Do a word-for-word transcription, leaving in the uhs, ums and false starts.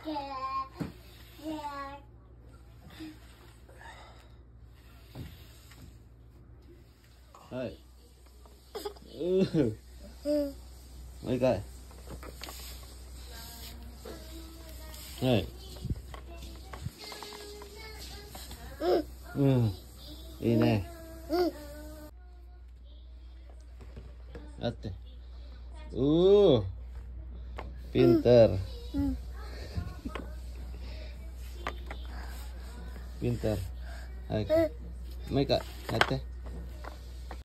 はい。うー。もう一回。はい。うん。いいね。あって。うー。Pinter. Pinter. Hai. Mấy cậu, hạt thế.